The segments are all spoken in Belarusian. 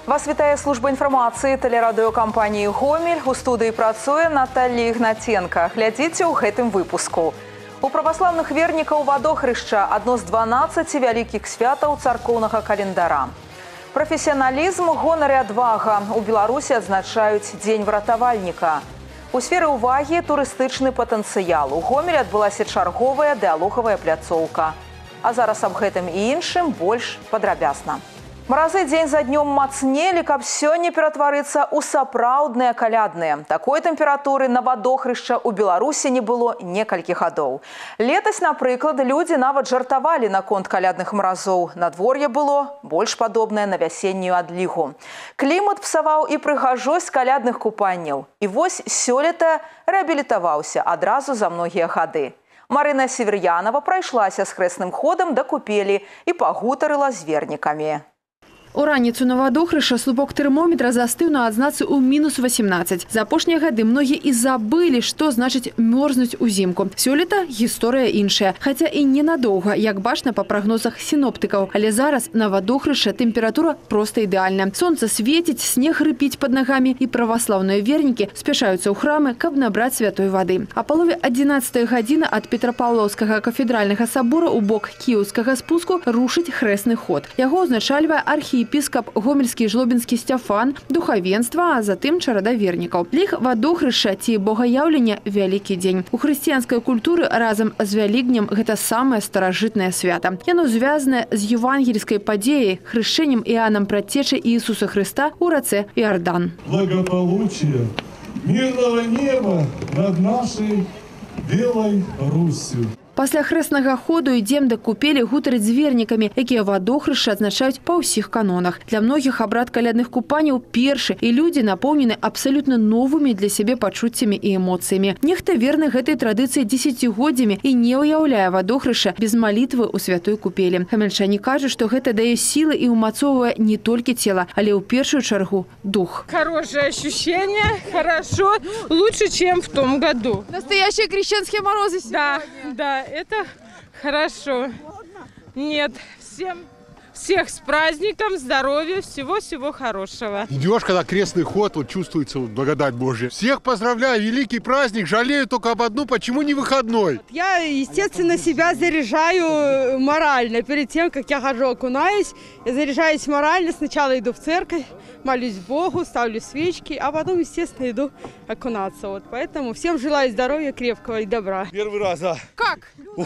Вас вітае служба інфармацыі тэлерадыёкампаніі «Гомель». У студыі працуе Наталья Ігнаценко. Глядзіце ў гэтым выпуску. У праваслаўных вернікаў Вадохрышча адно з 12 вялікіх святаў царкоўнага календара. Прафесіяналізм, гонар і адвага. У Беларусі адзначаюць Дзень выратавальніка. У сферы ўвагі турыстычны патэнцыял. У Гомелі адбылася чарговая дыалогавая пляцоўка. А зараз аб гэтым і іншым больш падрабязна. Маразы дзень за днём мацнелі, каб сёння ператварыцца ў сапраўдныя калядныя. Такой тэмпературы на Вадохрышча ў Беларусі не было некалькі гадоў. Летась, напрыклад, людзі нават жартавалі наконт калядных маразоў. Надвор'е было больш падобнае на вясеннюю адлігу. Клімат псаваў і прыгажосць калядных купанняў. І вось сёлета рэабілітаваўся адразу за многія гады. Марына Северянова прайшлася з хрэсным ходам да купелі і пагутарыла з вернікамі. У раніцу на Вадохрышча слупок тэрмометра застыў на адзнацы ў -18. За апошнія гады многія і забылі, што значыць мёрзнуць узімку. Сёлета гісторыя іншая, хаця і ненадоўга, як бачна па прагнозах сіноптыкаў. Але зараз на Вадохрышча тэмпература проста ідэальная. Сонца свеціць, снег рыпіць пад нагамі, і праваслаўныя вернікі спяшаюцца ў храмы, каб набраць святой вады. А палове 11-й гадзіны ад Петрапаўлаўскага кафедральнага сабора ў бок кіеўскага спуску рушыць хрэсны ход. Яго узначальвае архіепіскап гомельскі і жлобінскі Сцяфан, духавенства, а затым чарада вернікаў. Ліх Вадохрышча ці богаяўлення – вялікі дзень. У хрысціянскай культуры разам з Вялікднем гэта самае старажытнае свята. Яно звязанае з евангельскай падзеяй, хрышчэннем Іанам Прадцечы Іісуса Хрыста ў рацэ Іардан. Благополучие мирного неба над нашей белой Русью. Пасля хрэснага ходу ідзем да купелі гутарыць з вернікамі, якія Вадохрышча адзначаюць па ўсіх канонах. Для многіх абрад калядных купанняў першы, і людзі напоўнены абсалютна новымі для сябе пачуццямі і эмоцыямі. Нехта верны гэтай традыцыі дзесяцігоддзямі і не ўяўляе Вадохрышча без малітвы ў святой купелі. Хамельчане кажуць, што гэта дае сілы і ўмацоўвае не толькі цела, але ў першую чаргу дух. Хорошее ощущение, хорошо, лучше, чем в том году. Настоящие крещенские морозы сегодня. Да. Это хорошо. Нет, всех с праздником, здоровья, всего-всего хорошего. Идешь, когда крестный ход, вот чувствуется вот благодать Божья. Всех поздравляю, великий праздник, жалею только об одну, почему не выходной? Я, естественно, себя заряжаю морально. Перед тем, как я хожу, окунаюсь, я заряжаюсь морально. Сначала иду в церковь, молюсь Богу, ставлю свечки, а потом, естественно, иду окунаться. Вот поэтому всем желаю здоровья, крепкого и добра. Первый раз, а? Как? О,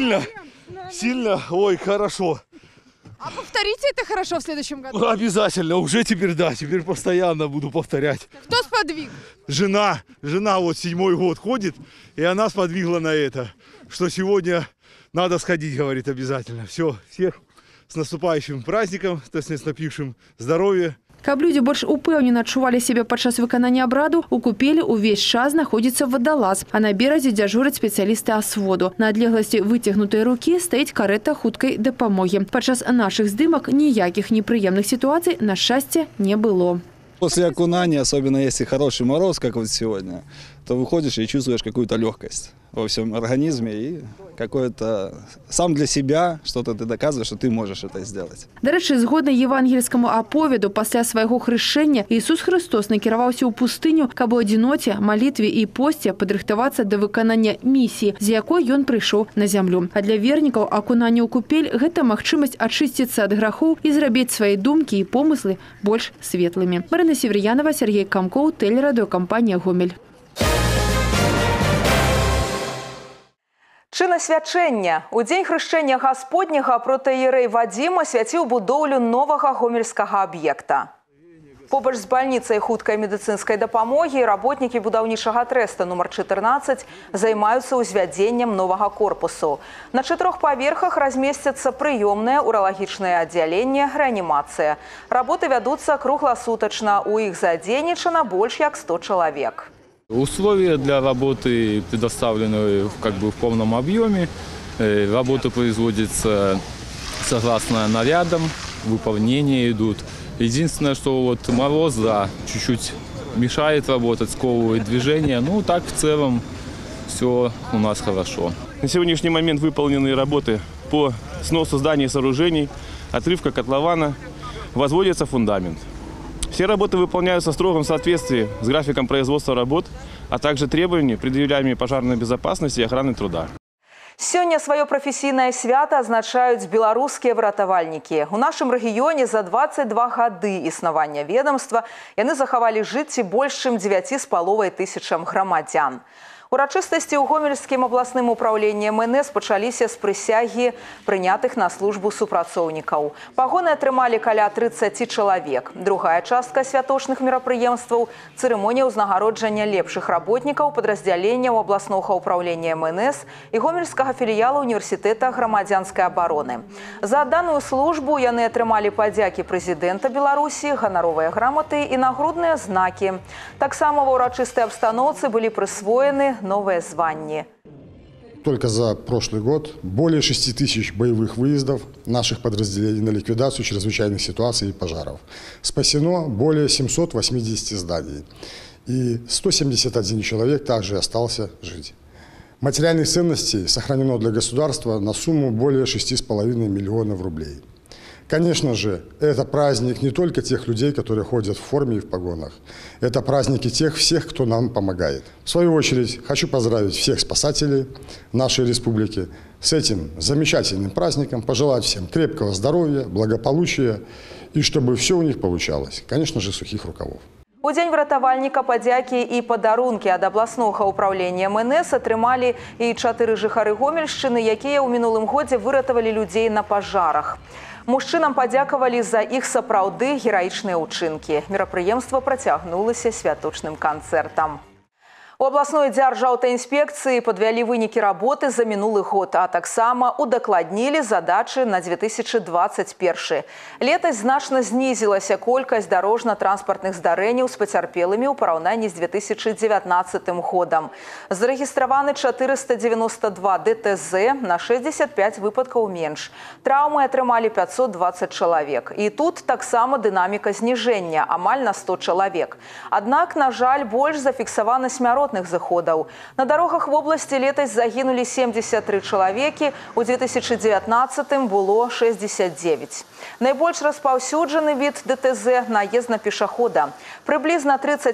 сильно, ой, хорошо. А повторите это хорошо в следующем году? Обязательно, уже теперь, да, теперь постоянно буду повторять. Кто сподвиг? Жена вот 7-й год ходит, и она сподвигла на это, что сегодня надо сходить, говорит, обязательно. Все, всех с наступающим праздником, с наступившим здоровья. Каб людзі больш упэўнена адчувалі сябе падчас выканання абраду, у купелі ўвесь час знаходзіцца вадалаз, а на беразе дзяжураць спецыялісты асводу. На адлегласці выцягнутай рукі стаіць карэта хуткай дапамогі. Падчас нашых здымак ніякіх непрыемных сітуацый, на шчасце, не было. После окунания, особенно если хороший мороз, как вот сегодня, то выходишь и чувствуешь какую-то легкость во всем организме и какое-то сам для себя что-то ты доказываешь, что ты можешь это сделать. Да рэчы, згодна евангельскаму аповеду, пасля свайго хрышэння Ісус Христос накіраваўся ў пустыню, каб у адзіноце, малітве і посце падрыхтавацца да выканання місіі, з якой ён прыйшоў на зямлю. А для вернікаў акунанне ў купель – гэта магчымасць ачысціцца ад грахоў і зрабіць свае думкі і помыслы больш светлымі. Марына Северянова, Сергей Камкоў, тэлерадыёкампанія «Гомель». Чын асвячэння. У дзень хрышчэння Гасподняга протаіерэй Вадзім асвяціў будоўлю новага гомельскага аб'екта. Побач з бальніцай хуткай медыцынскай дапамогі работнікі будаўнічага трэста нумар 14 займаюцца ўзвядзеннем новага корпусу. На 4 паверхах размесцяцца прыёмнае, уралагічнае аддзяленне, рэанімацыя. Работы вядуцца кругласутачна, у іх задзейнічана больш як 100 чалавек. Условия для работы предоставлены в полном объеме. Работа производится согласно нарядам, выполнения идут. Единственное, что вот мороз, да, чуть-чуть мешает работать, сковывает движение. Ну, так в целом все у нас хорошо. На сегодняшний момент выполнены работы по сносу зданий и сооружений, отрывка котлована, возводится фундамент. Все работы выполняются в строгом соответствии с графиком производства работ, а также требованиями, предъявляемыми пожарной безопасности и охраны труда. Сёння свое професійнае свята адзначаюць беларускія выратавальнікі. У нашым рэгіёне за 22 гады існавання ведомства яны захавалі жыцці больш чым 9,5 тысячам грамадзян. Урачыстасці ў Гомельскім абласным управленні МНС пачаліся з прысягі прынятых на службу супрацоўнікаў. Пагоны атрымалі каля 30 чалавек. Другая частка святочных мерапрыемстваў – цырымонія ўзнагароджання лепшых работнікаў падраздзяленняў абласнога ўправлення МНС і гомельскага філіяла універсітэта грамадзянскай абароны. За адданую службу яны атрымалі падзякі прэзідэнта Беларусі, ганаровыя граматы і нагрудныя знакі. Таксама ва ўрачыстай абстаноўцы былі прысвоены новое звание. Только за прошлый год более 6 тысяч боевых выездов наших подразделений на ликвидацию чрезвычайных ситуаций и пожаров. Спасено более 780 зданий. И 171 человек также остался жить. Материальных ценностей сохранено для государства на сумму более 6,5 миллионов рублей. Конечно же, это праздник не только тех людей, которые ходят в форме и в погонах. Это праздники тех всех, кто нам помогает. В свою очередь, хочу поздравить всех спасателей нашей республики с этим замечательным праздником, пожелать всем крепкого здоровья, благополучия и чтобы все у них получалось. Конечно же, сухих рукавов. У дзень выратавальніка падзякі і падарункі ад абласнога ўправлення МНС атрымалі і 4 жыхары Гомельшчыны, якія ў мінулым годзе выратавалі людзей на пажарах. Мужчынам падзякавалі за іх сапраўды гераічныя ўчынкі. Мерапрыемства працягнулася святочным канцэртам. У абласной дзяржаўтаінспекцыі падвялі вынікі работы за мінулы год, а таксама удакладнілі задачы на 2021. Летась значна знізілася колькасць дарожна-транспартных здарэнняў з пацярпелымі ў параўнанні з 2019 годам. Зарэгістраваны 492 ДТЗ, на 65 выпадкаў менш. Траўмы атрымалі 520 чалавек. І тут таксама дынаміка зніжэння, амаль на 100 чалавек. Аднак, на жаль, больш зафіксавана смяротных заходаў. На дарогах вобласці летась загінулі 73 чалавекі, у 2019 было 69. Найбольш распаўсюджаны від ДТЗ – наезд на пешахода. Прыблізна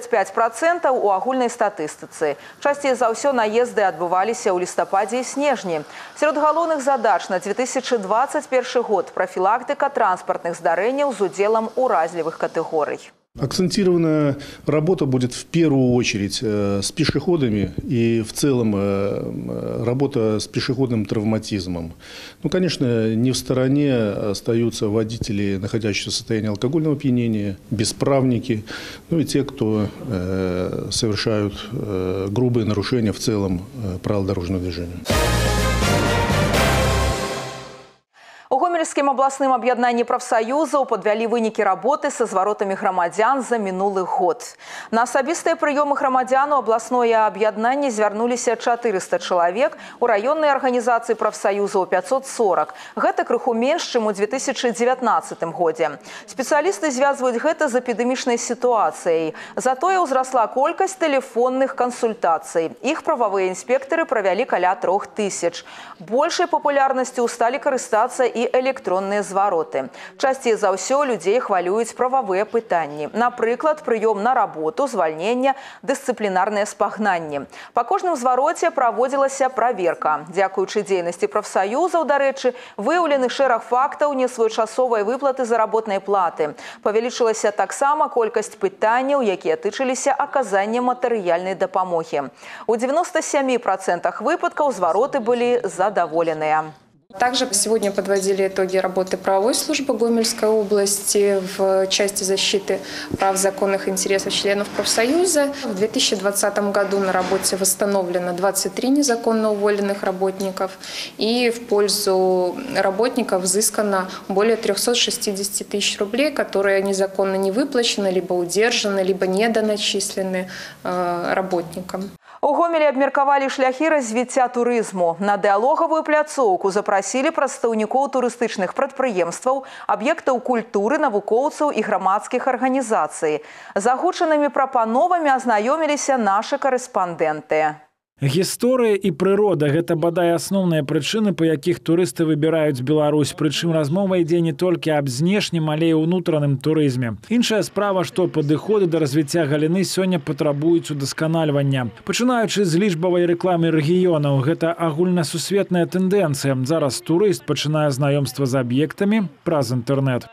35% у агульнай статыстыцы. Часцей за ўсё наезды адбываліся ў лістападзе і снежні. Сярод галоўных задач на 2021 год – профілактыка транспартных здарэнняў з удзелам уразлівых катэгорый. Акцентированная работа будет в первую очередь с пешеходами и в целом работа с пешеходным травматизмом. Ну, конечно, не в стороне остаются водители, находящиеся в состоянии алкогольного опьянения, бесправники, ну и те, кто совершают грубые нарушения в целом правил дорожного движения. У Гомельскім абласным аб'яднанні прафсаюзаў падвялі вынікі работы са зваротамі грамадзян за мінулы год. На асабістыя прыёмы грамадзян у абласное аб'яднанне звярнуліся 400 чалавек, у раённай арганізацыі прафсаюзаў 540. Гэта крыху менш, чым у 2019 годзе. Спецыялісты звязваюць гэта з эпідэмічнай сітуацыяй. Затое ўзрасла колькасць тэлефонных кансультацый. Іх прававыя інспектары правялі каля 3000. Большай папулярнасцю сталі карыстацца і электронныя звароты. Часцей за ўсё людзей хвалююць прававыя пытанні. Напрыклад, прыём на работу, звальнення, дысцыплінарныя спагнанні. Па кожным звароце праводзілася праверка. Дзякуючы дзейнасці прафсаюзаў, дарэчы, выяўлены шэраг фактаў несвоечасовай выплаты заработнай платы. Павялічылася таксама колькасць пытанняў, якія тычыліся аказання матэрыяльнай дапамогі. У 97% выпадкаў звароты былі задаволеныя. Также сегодня подводили итоги работы правовой службы Гомельской области в части защиты прав законных интересов членов профсоюза. В 2020 году на работе восстановлено 23 незаконно уволенных работников, и в пользу работников взыскано более 360 тысяч рублей, которые незаконно не выплачены, либо удержаны, либо недоначислены работникам. У Гомелі абмеркавалі шляхі развіцця турызму. На дыалогавую пляцоўку запрасілі прадстаўнікоў турыстычных прадпрыемстваў, аб'ектаў культуры, навукоўцаў і грамадскіх арганізацый. З агучанымі прапановамі азнаёміліся нашы карэспандэнты. Гісторыя і прырода – гэта бадай асноўныя прычыны, па якіх турысты выбіраюць Беларусь. Прычым размова ідзе не толькі аб знешнім, але і ўнутраным турызме. Іншая справа, што падыходы да развіцця галіны сёння патрабуюць удасканальвання. Пачынаючы з лічбавай рэкламы рэгіёнаў, гэта агульнасусветная тэндэнцыя. Зараз турыст пачынае знаёмства з аб'ектамі праз інтэрнэт.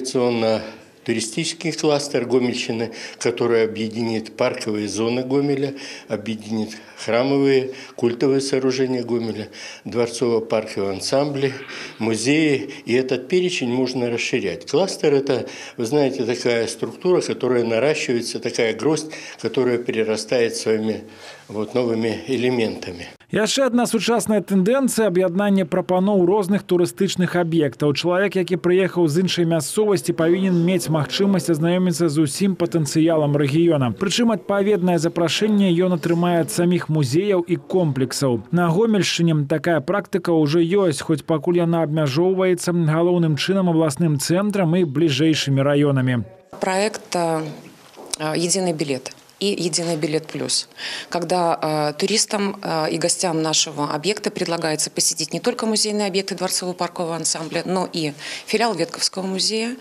Туристический кластер Гомельщины, который объединит парковые зоны Гомеля, объединит храмовые, культовые сооружения Гомеля, дворцово-парковые ансамбли, музеи. И этот перечень можно расширять. Кластер – это, вы знаете, такая структура, которая наращивается, такая гроздь, которая перерастает своими новыми элементами. Яшчэ адна сучасная тэндэнцыя – аб'яднанне прапаноў розных турыстычных аб'ектаў. Чалавек, які прыехаў з іншай мясцовасці, павінен мець магчымасць азнаёміцца з усім патэнцыялам рэгіёна. Прычым адпаведнае запрашэнне ён атрымае ад саміх музеяў і комплексаў. На Гомельшчыне такая практыка ўжо ёсць, хоць пакуль яна абмяжоўваецца галоўным чынам абласным цэнтрам і бліжэйшымі раёнамі. Проект «Единый билет» и «Единый билет плюс», когда туристам и гостям нашего объекта предлагается посетить не только музейные объекты дворцово-паркового ансамбля, но и филиал Ветковского музея,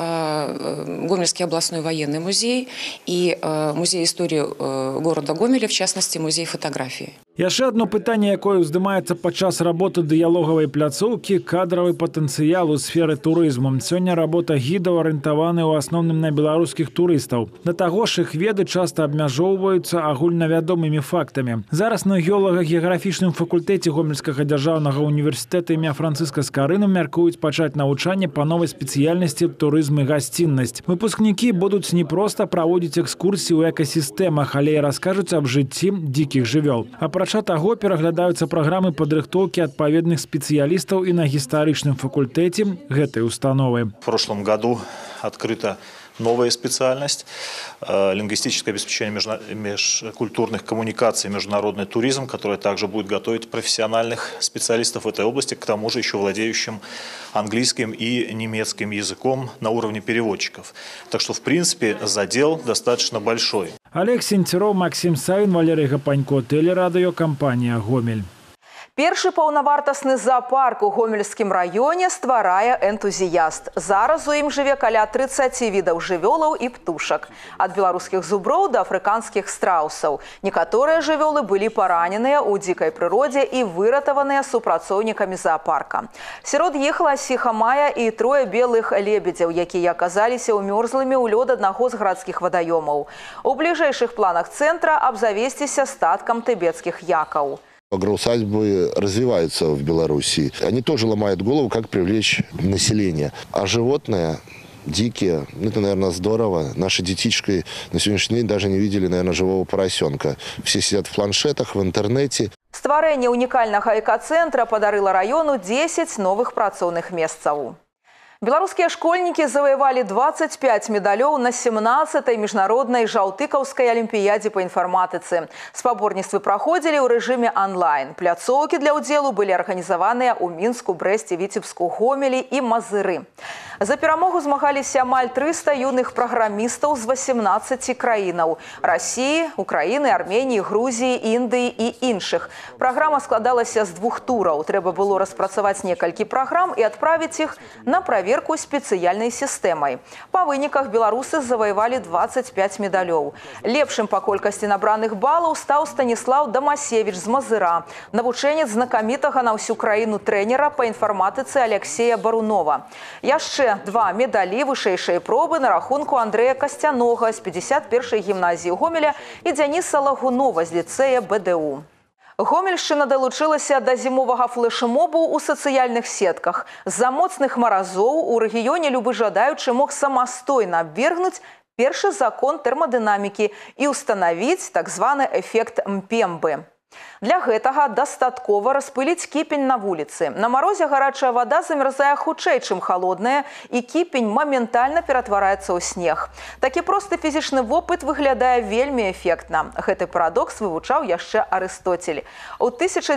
Гомельский областной военный музей и музей истории города Гомеля, в частности, музей фотографии. Яшчэ одно пытанне, якое ўздымаецца падчас работы дыялогавай пляцоўкі – кадравы патэнцыял у сферы турызму. Сёння работа гідаў арыентаваны ў асноўным на беларускіх турыстаў. Да таго ж іх веды часта абмяжоўваюцца агульнавядомымі фактамі. Зараз на геолага-геаграфічным факультэце Гомельскага дзяржаўнага універсітэта імя Францыска Скарына мяркуюць пачаць навучанне па новай спецыяльнасці турызм і гасціннасць. Выпускнікі будуць не проста праводзіць экскурсіі ў экасістэмах, але і раскажуць аб жыцці дзікіх жывёл. Апрача таго, пераглядаюцца праграмы падрыхтоўкі адпаведных спецыялістаў і на гістарычным факультэце гэтай установы. В прошлом году открыта новая специальность – лингвистическое обеспечение межкультурных коммуникаций, международный туризм, которая также будет готовить профессиональных специалистов в этой области, к тому же еще владеющим английским и немецким языком на уровне переводчиков. Так что, в принципе, задел достаточно большой. Олег Сенцеров, Максим Савин, Валерий Гапанько, телерадиокомпания «Гомель». Першы паўнавартасны зоопарк у Гомельскім раёне стварае энтузіяст. Зараз у ім жыве каля 30 відаў жывёлаў і птушак. Ад беларускіх зуброў да афрыканскіх страусаў. Некаторыя жывёлы былі параненыя ў дзікай прыродзе і выратаваныя супрацоўнікамі зоопарка. Сярод іх ласіха Мая і 3 белых лебедзяў, якія аказаліся ўмёрзлымі ў лёд аднаго з гарадскіх вадаёмаў. У бліжэйшых планах цэнтра абзавесціся статкам тыбецкіх якаў. Агроусадьбы развиваются в Беларуси. Они тоже ломают голову, как привлечь население. А животные дикие, это, наверное, здорово. Наши детишки на сегодняшний день даже не видели, наверное, живого поросенка. Все сидят в планшетах, в интернете. Стварэнне унікальнага экацэнтра падарыла раёну 10 новых працоўных месцаў. Беларускія школьнікі заваявалі 25 медалёў на 17-й міжнароднай жаўтыкаўскай алімпіядзе па інфарматыцы. Спаборніцтвы праходзілі ў рэжыме онлайн. Пляцоўкі для ўдзелу былі арганізаваныя ў Мінску, Брэсце, Віцебску, Гомелі і Мазыры. За перамогу змагаліся амаль 300 юных праграмістаў з 18 краінаў – Расіі, Украіны, Арменіі, Грузіі, Індыі і іншых. Праграма складалася з 2 тураў. Трэба было распрацаваць некалькі праграм і адправіць іх на праверку спецыяльнай сістэмай. Па выніках беларусы заваявалі 25 медалёў. Лепшым па колькасці набраных балаў стаў Станіслаў Дамасевіч з Мазыра, навучэнец знакамітага на ўсю краіну трэнера па інфарматыцы Алексея Барунова. Яшчэ 2 медалі вышэйшай пробы на рахунку Андрэя Касцянога з 51-й гімназіі Гомеля і Дзяніса Лагунова з ліцэя БДУ. Гомельшчына далучылася да зімовага флэш-мобу ў сацыяльных сетках. З-за моцных маразоў у рэгіёне любы жадаючы мог самастойна абвергнуць першы закон тэрмадынамікі і ўстанавіць так званы эфект Мпембы. Для гэтага дастаткова распыліць кіпень на вуліцы. На марозе гарачая вада замярзае хутчэй, чым халодная, і кіпень моментальна ператвараецца ў снег. Такі просты фізічны вопыт выглядае вельмі эфектна. Гэты парадокс вывучаў яшчэ Арыстоцель. У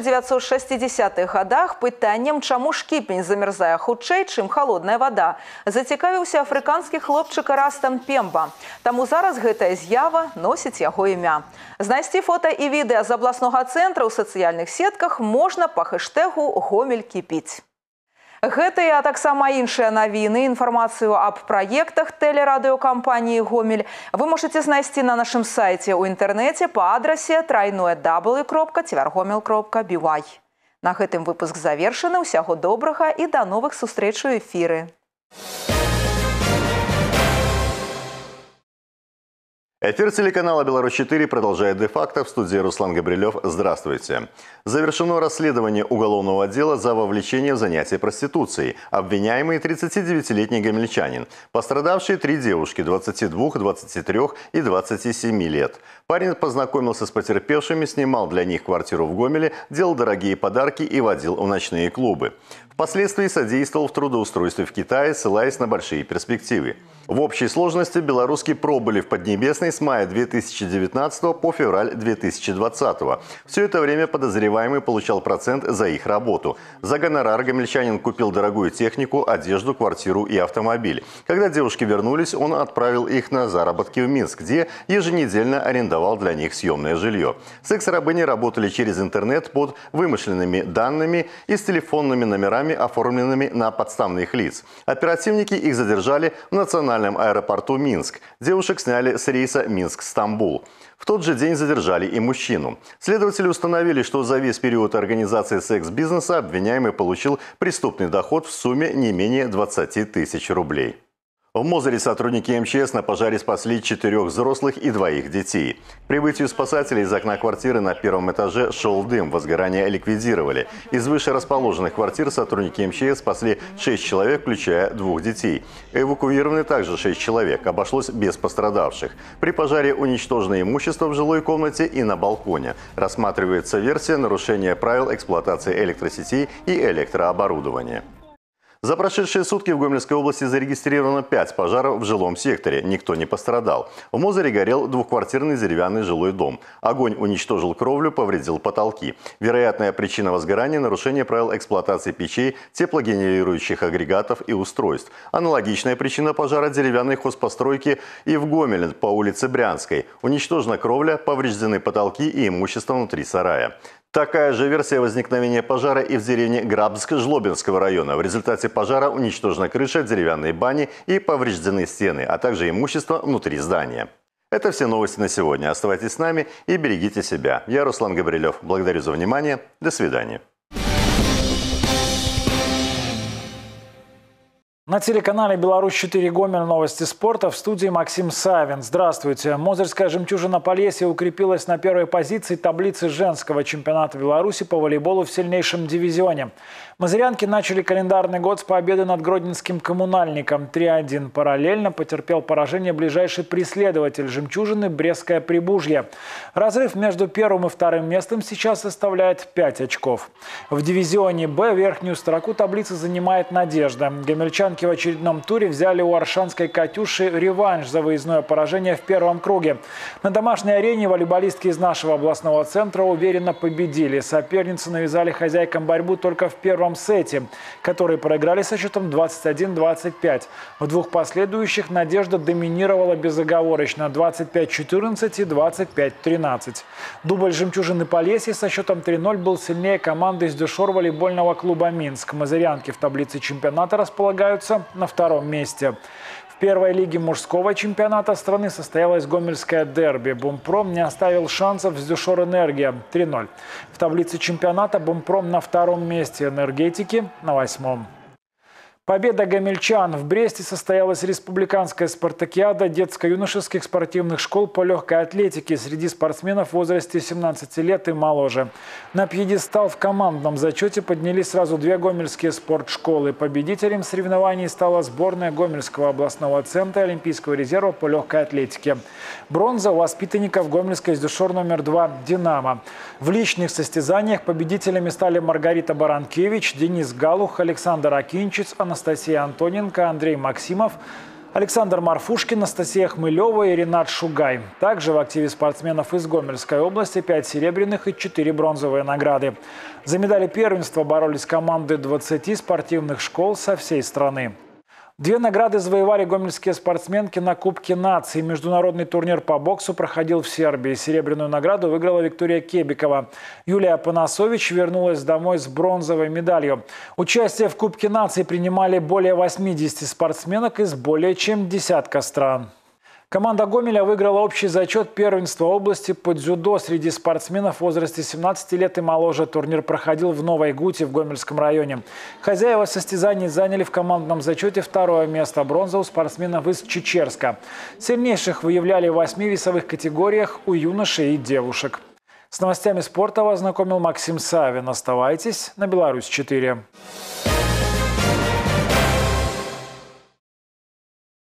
1960-х гадах пытаннем, чаму ж кіпень замярзае хутчэй, чым халодная вада, зацікавіўся афрыканскі хлопчык Эраста Мпемба. Таму зараз гэтая з'ява носіць яго імя. Знайсці фота і відэа з абласнога абласнога цэнтра ў сацыяльных сетках можна па хэштэгу «Гомель кіпіць». Гэтыя, а таксама іншыя навіны, інфармацыю аб праектах тэлерадыёкампаніі «Гомель» вы можете знайсці на нашым сайце ў інтэрнэце па адрасе www.tvrgomel.by. На гэтым выпуск завершаны. Усяго добрага і да новых сустрэч у эфіры. Эфир телеканала «Беларусь-4» продолжает де-факто. В студии Руслан Габрилев. Здравствуйте. Завершено расследование уголовного дела за вовлечение в занятия проституцией. Обвиняемый 39-летний гомельчанин. Пострадавшие 3 девушки – 22, 23 и 27 лет. Парень познакомился с потерпевшими, снимал для них квартиру в Гомеле, делал дорогие подарки и водил в ночные клубы. Впоследствии содействовал в трудоустройстве в Китае, ссылаясь на большие перспективы. В общей сложности белоруски пробыли в Поднебесной с мая 2019 по февраль 2020. Все это время подозреваемый получал процент за их работу. За гонорар гомельчанин купил дорогую технику, одежду, квартиру и автомобиль. Когда девушки вернулись, он отправил их на заработки в Минск, где еженедельно арендовал для них съемное жилье. Секс-рабыни работали через интернет под вымышленными данными и с телефонными номерами, оформленными на подставных лиц. Оперативники их задержали в национальном аэропорту Минск. Девушек сняли с рейса Минск-Стамбул. В тот же день задержали и мужчину. Следователи установили, что за весь период организации секс-бизнеса обвиняемый получил преступный доход в сумме не менее 20 тысяч рублей. В Мозыре сотрудники МЧС на пожаре спасли 4 взрослых и 2 детей. К прибытию спасателей из окна квартиры на 1-м этаже шел дым, возгорание ликвидировали. Из выше расположенных квартир сотрудники МЧС спасли 6 человек, включая 2 детей. Эвакуированы также 6 человек. Обошлось без пострадавших. При пожаре уничтожено имущество в жилой комнате и на балконе. Рассматривается версия нарушения правил эксплуатации электросетей и электрооборудования. За прошедшие сутки в Гомельской области зарегистрировано 5 пожаров в жилом секторе. Никто не пострадал. В Мозыре горел двухквартирный деревянный жилой дом. Огонь уничтожил кровлю, повредил потолки. Вероятная причина возгорания – нарушение правил эксплуатации печей, теплогенерирующих агрегатов и устройств. Аналогичная причина пожара – деревянной хозпостройки и в Гомеле по улице Брянской. Уничтожена кровля, повреждены потолки и имущество внутри сарая. Такая же версия возникновения пожара и в деревне Грабск Жлобинского района. В результате пожара уничтожена крыша, деревянные бани и повреждены стены, а также имущество внутри здания. Это все новости на сегодня. Оставайтесь с нами и берегите себя. Я Руслан Габрилев. Благодарю за внимание. До свидания. На телеканале «Беларусь-4» Гомель. Новости спорта. В студии Максим Савин. Здравствуйте. Мозырская «Жемчужина Полесья» укрепилась на первой позиции таблицы женского чемпионата Беларуси по волейболу в сильнейшем дивизионе. Мозырянки начали календарный год с победы над гродненским коммунальником 3-1. Параллельно потерпел поражение ближайший преследователь «Жемчужины» Брестское Прибужье. Разрыв между первым и вторым местом сейчас составляет 5 очков. В дивизионе «Б» верхнюю строку таблицы занимает «Надежда». Гомельчанки в очередном туре взяли у аршанской «Катюши» реванш за выездное поражение в первом круге. На домашней арене волейболистки из нашего областного центра уверенно победили. Соперницы навязали хозяйкам борьбу только в первом сете, который проиграли со счетом 21-25. В 2 последующих «Надежда» доминировала безоговорочно 25-14 и 25-13. Дубль «Жемчужины Полесья» со счетом 3-0 был сильнее команды из дюшор-волейбольного клуба «Минск». Мозырянки в таблице чемпионата располагаются на 2-м месте. В первой лиге мужского чемпионата страны состоялось гомельское дерби. Бумпром не оставил шансов с Дюшор-Энергия 3-0. В таблице чемпионата Бумпром на 2-м месте, энергетики на 8-м. Победа гомельчан. В Бресте состоялась республиканская спартакиада детско-юношеских спортивных школ по легкой атлетике среди спортсменов в возрасте 17 лет и моложе. На пьедестал в командном зачете поднялись сразу 2 гомельские спортшколы. Победителем соревнований стала сборная Гомельского областного центра Олимпийского резерва по легкой атлетике. Бронза у воспитанников Гомельской дюшор номер 2 «Динамо». В личных состязаниях победителями стали Маргарита Баранкевич, Денис Галух, Александр Акинчиц, Анастасия Антоненко, Андрей Максимов, Александр Марфушкин, Анастасия Хмылева и Ренат Шугай. Также в активе спортсменов из Гомельской области 5 серебряных и 4 бронзовые награды. За медали первенства боролись команды 20 спортивных школ со всей страны. Две награды завоевали гомельские спортсменки на Кубке нации. Международный турнир по боксу проходил в Сербии. Серебряную награду выиграла Виктория Кебикова. Юлия Панасович вернулась домой с бронзовой медалью. Участие в Кубке нации принимали более 80 спортсменок из более чем десятка стран. Команда Гомеля выиграла общий зачет первенства области по дзюдо среди спортсменов в возрасте 17 лет и моложе. Турнир проходил в Новой Гуте в Гомельском районе. Хозяева состязаний заняли в командном зачете второе место. Бронза у спортсменов из Чечерска. Сильнейших выявляли в 8 весовых категориях у юношей и девушек. С новостями спорта вас знакомил Максим Савин. Оставайтесь на Беларусь 4.